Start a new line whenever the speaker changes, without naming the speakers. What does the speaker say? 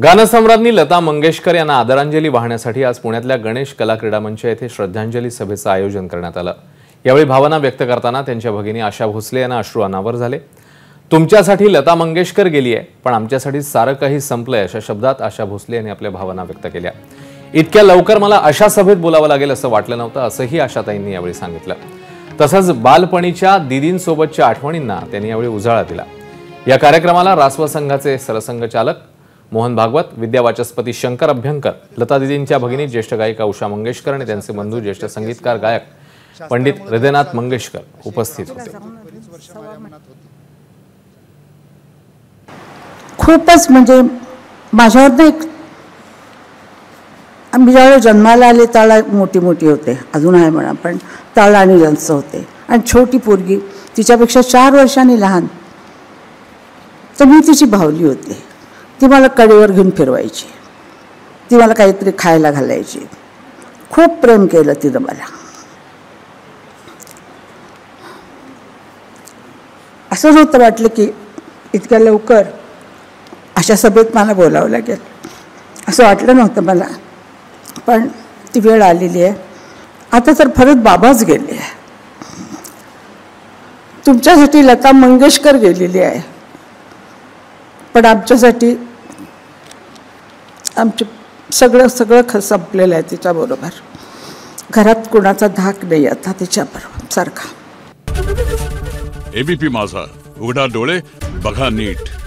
गानसम्राज्ञी लता मंगेशकर यांना आदरांजली वाहण्यासाठी आज पुण्यातल्या गणेश कला क्रीडा मंच येथे श्रद्धांजली सभेचं आयोजन करण्यात आलं। यावेळी भावना व्यक्त करताना त्यांच्या भगिनी आशा भोसले यांना अश्रू अनावर झाले। तुमच्यासाठी लता मंगेशकर गेली आहे, पण आमच्यासाठी सारं काही संपलंय अशा शब्दात आशा भोसले यांनी आपल्या भावना व्यक्त केल्या। इतक्या लवकर मला अशा सभेत बोलावं लागेल असं वाटलं नव्हतं, असंही आशाताईंनी यावेळी सांगितलं। तसंच बालपणीच्या दीदींसोबतच्या आठवणींना त्यांनी यावेळी उजाळा दिला। या कार्यक्रमाला रासव संघाचे सरसंघचालक मोहन भागवत, विद्यावाचस्पती शंकर अभ्यंकर, लता दीदींच्या भगिनी ज्येष्ठ गायिका उषा मंगेशकर आणि त्यांचे बंधू ज्येष्ठ संगीतकार गायक पंडित हृदयनाथ मंगेशकर उपस्थित होते।
खूपच म्हणजे माझ्यावर एक आम्ही ज्यावेळी जन्माला आले त्याला मोठी मोठी होते, अजून आहे म्हणा, पण त्याला आणि जास्त होते आणि छोटी पोरगी तिच्यापेक्षा 4 वर्षांनी लहान, तर मी तिची भावली होते। ती मला कडेवर घेऊन फिरवायची, ती मला काहीतरी खायला घालायची, खूप प्रेम केलं तिनं मला। असंच होतं, वाटलं की इतक्या लवकर अशा सभेत मला बोलावं लागेल असं वाटलं नव्हतं मला, पण ती वेळ आलेली आहे। आता तर परत बाबाच गेले आहे। तुमच्यासाठी लता मंगेशकर गेलेली आहे, पण आमच्यासाठी आमचे सगळं संपलेलं आहे तिच्याबरोबर। घरात कोणाचा धाक नाही आता तिच्याबरोबर सारखा।
एबीपी माझा, उघडा डोळे बघा नीट।